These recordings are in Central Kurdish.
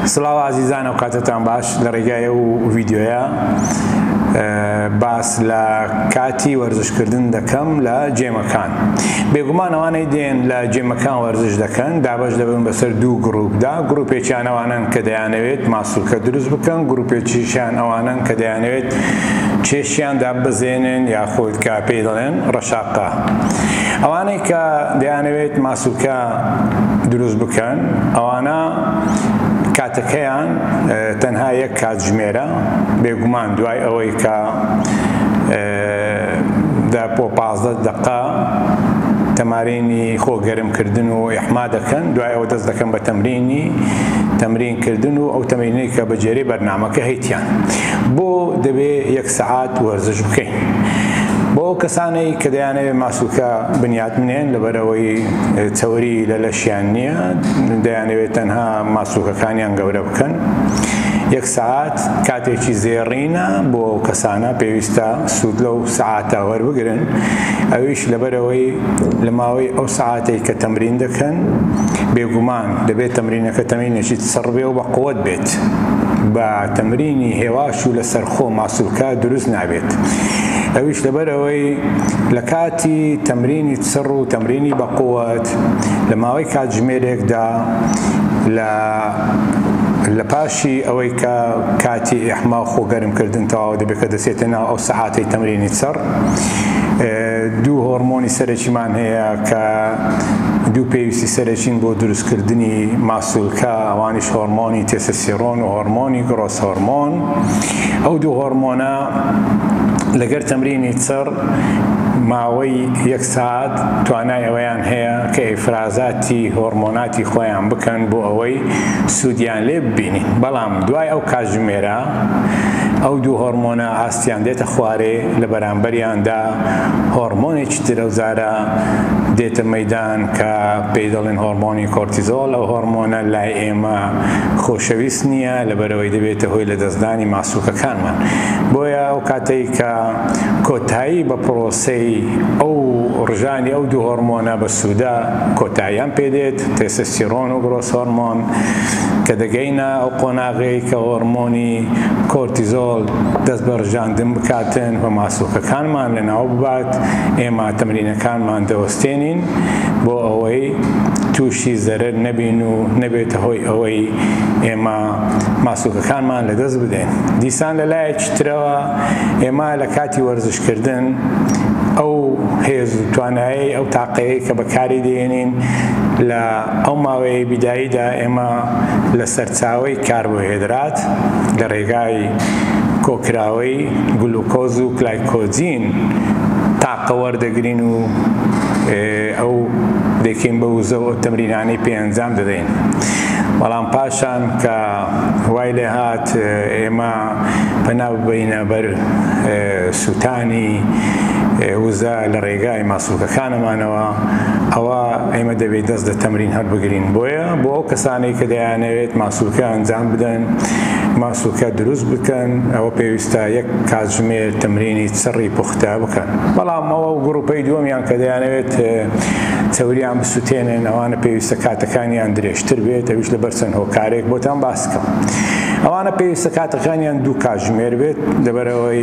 سڵاو عزیزان و کاتتان باش لە ڕێگای ئەو ڤیدیۆیە باس لە کاتی وەرزشکردن دەکەم لە جێمەکان. بێگومان ئەوانەی دێن لە جێمەکان وەرزش دەکەن دابەش دەبن بەسەر دوو گروپدا. گروپێکیان ئەوانن کە دەیانەوێت ماسوولکە دروست بکەن، گروپێکیشیان ئەوانن کە دەیانەوێت چێشیان داببزێنن یاخود کە پێی دەڵێن ڕەشاقە. ئەوانەی کە دەیانەوێت ماسوولکە دروست بکەن ئەوانە کاتەکەیان تەنها یەک کاتژمێرە، بێگومان دوای ئەوەی کە بۆ 15 دقە تەمارینی خۆگەرمکردن و ئیحما دەکەن، دوای ئەوە دەست دەکەن بە تەمرینکردن و ئەو تەمرینەی کە بەجێرەی بەرنامەکە هەیتیان بۆ دەبێت 1 سەعات وەرزش بکەین. بۆ کەسانەی کە دەیانەوێت ماسوولکە بنیاد بنێن لەبەرەوەی چەوری لە لەشیان نییە، دەیانەوێت تەنها ماسوولکەکانیان گەورە بکەن، 1 سەعات کاتێکی زێڕینە بۆ ئەو کەسانە پێویستە سوود لەو سەعاتە وەربگرن. ئەویش لەبەرەوەی لە ماوەی ئەو سەعاتەی کە تەمرین دەکەن بێگومان دەبێت تەمرینەکە تەمرینێکی سڕ بێ و بە قووەت بێت. بە تەمرینی هێواش و لەسەر خۆ ماسوولکە دروست نابێت. ئەویش لەبەرەوەی لە کاتی تەمرینی سڕ و تەمرینی بە قووەت لە ماوەی کاتژمێرێکدا لە پاشی ئەوەی کە کاتی ئیحما و خۆگەرمکردن تەواو دەبێت کە دەچێتە ناو ئەو سەعاتەی تەمرینی سڕ، دوو هۆرمۆنی سەرەکیمان هەیە کە دوو پێویستی سەرەکین بۆ دروستکردنی ماسوولکە، ئەوانیش هۆرمۆنی تێستۆستێرۆن و هۆرمۆنی گڕۆس هۆرمۆن. ئەو دوو هۆرمۆنە لەگەر تەمرینی سڕ ماوەی 1 ساعت توانای ئەوەیان هەیە کە ئیفرازاتی هۆرمۆناتی خۆیان بکەن بۆ ئەوەی سوودیان لێ ببینین. بەڵام دوای ئەو کاتژمێرە ئەو دوو هۆرمۆنە ئاستیان دێتە خوارێ، لە بەرامبەریاندا هۆرمۆنێکی تر ئەوزارە دێتە مەیدان کە پێی دەڵێن هۆرمۆنی کۆرتیزۆل. ئەو هۆرمۆنە لای ئێمە خۆشەویست نییە لەبەرەوەی دەبێتە هۆی لە دەستدانی ماسوولکەکانمان. بۆیە ئەو کاتەی کە کۆتایی بە پرۆسەی ئەو ڕژانی ئەو دوو هۆرمۆنە بە سوودا کۆتاییان پێدێت، تێستۆستێرۆن و گڕۆس هۆرمۆن، کە دەگەینە ئەو قۆناغەی کە هۆرمۆنی کۆرتیزۆل دەست بە ڕژاندن بکاتن بە ماسوولکەکانمان لەناو ببات، ئێمە تەمرینەکانمان دەوەستێنین بۆ ئەوەی تووشی زەرەر نەبین و نەبێتە هۆی ئەوەی ئێمە ماسوولکەکانمان لەدەست بدەین. دیسان لە لایەکی ترەوە ئێمە لە کاتی وەرزشکردن ئەو هێز و توانایی ئەو تاقەیەی کە بەکاری دێنین لە ئەو ماوەیە بیداییدا ئێمە لە سەرچاوەی کاربۆهیدرات لە ڕێگای کۆکراوەی گلوکۆز و گلایکۆجین تاقە وەردەگرین و ئەو دەکەین بە وزەوە تەمرینانەی پێ ئەنجام دەدەین. بەڵام پاشان کە وای لێ هات ئێمە پەنا ببەینە بەر سووتانی وزە لە ڕێگای ماسوولکەکانمانەوە، ئەوە ئێمە دەبێت دەست لە تەمرین هەڵبگرین. بۆیە بۆ ئەو کەسانەی کە دەیانەوێت ماسوولکە ئەنجام بدەن، ماسوولکە دروست بکەن، ئەوە پێویستە 1 کاتژمێر تەمرینی سڕی پوختە بکەن. بەڵام ئەوە گروپەی دووەمیان کە دەیانەوێت چەوریان بسووتێنن، ئەوانە پێویستە کاتەکانیان درێژتر بێت، ئەویش لەبەر چەند هۆکارێک بۆتان باس بکەم. ئەوانە پێویستە کاتەکانیان 2 کاتژمێر بێت، لەبەرەوەی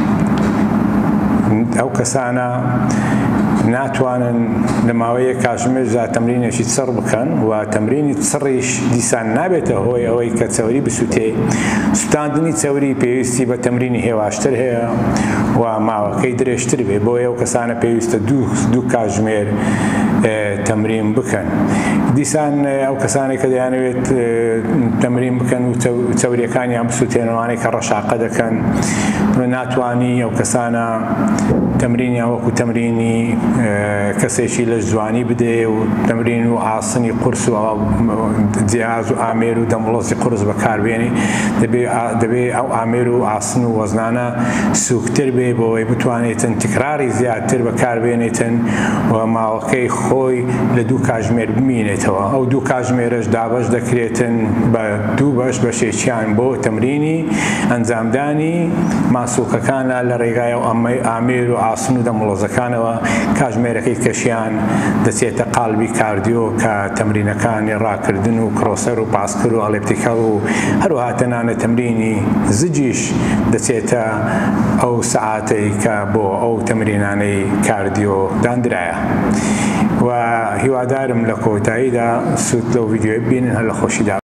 ئەو کەسانە ناتوانن لە ماوەیە کاتژمێردا تەمرینێکی سڕ بکەن و تەمرینی سڕیش دیسان نابێتە هۆی ئەوەی کە چەوری بسووتێ. سووتاندنی چەوری پێویستی بە تەمرینی هێواشتر هەیە و ماوەکەی درێژتر بێ، بۆیە ئەو کەسانە پێویستە 2 کاتژمێر تەمرین بکەن. دیسان ئەو کەسانی کە دەیانەوێت تەمرین بکەن و چەوریەکانیان بسووتێنەوانەی کە ڕەشاقە دەکەن ناتوانی ئەو کەسانە تەمرینیان وەکو تەمرینی کەسێکی لە جوانی بدێ و تەمرین و ئاسنی قورس و جیاز و ئامێر و دەمڵۆزی قورس بەکاربێنی، دەبێت ئەو ئامێر و ئاسن و وەزنانە سووکتر بێ بۆەوەی بتوانێتن تکراری زیاتر بەکاربێنێتن و ماوەکەی خۆی لە دوو کاتژمێر بمینێتەوە. ئەو دوو کاتژمێرەش دابەش دەکرێتن بە دوو بەش بەشێکیان بۆ تەمرینی ئەنجامدانی ماسوولکەکانە لە ڕێگای ئامێر و ئاسن و دەمڵۆزەکانەوە. کاتژمێرەکەی کەشیان دەچێتە قالبی کاردیۆ کە تەمرینەکانی ڕاکردن و کرۆسەر و پاسکر و ئەلێپتیکەڵ و هەروەها تەنانەت تەمرینی زجیش دەچێتە ئەو سەعاتەی کە بۆ ئەو تەمرینانەی کاردیۆ دانرایە. و هیوادارم لە کۆتاییدا سوود لەو ڤیدیۆی ببینن هەر لە خۆشیدا.